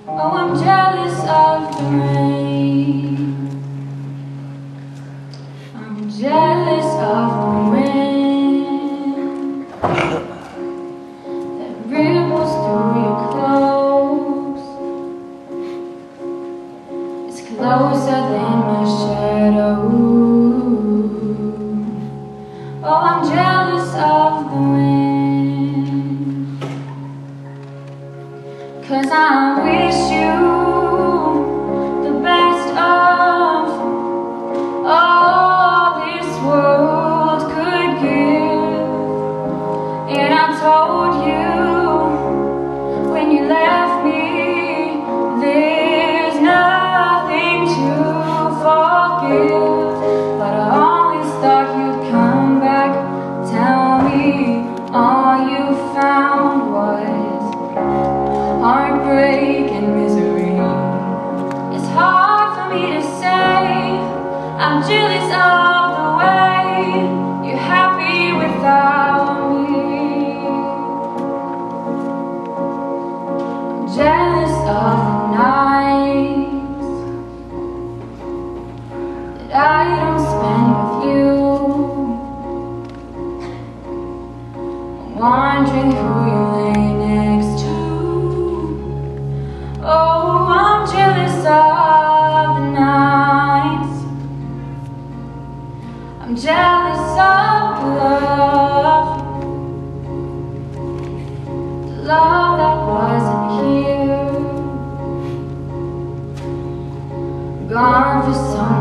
Oh, I'm jealous of the rain. I'm jealous of the wind that ripples through your clothes. It's closer than my shadow. Oh, I'm jealous of the wind, 'cause I wish you the best of all this world could give. And I told you when you left me, there's nothing to forgive. But I always thought you'd come back, tell me all you found was heartbreak and misery. It's hard for me to say. I'm jealous of the way you're happy without me. I'm jealous of the nights that I don't spend with you. I'm wondering who you lay next to. Oh, I'm jealous of the nights. I'm jealous of love, the love that wasn't here, gone for some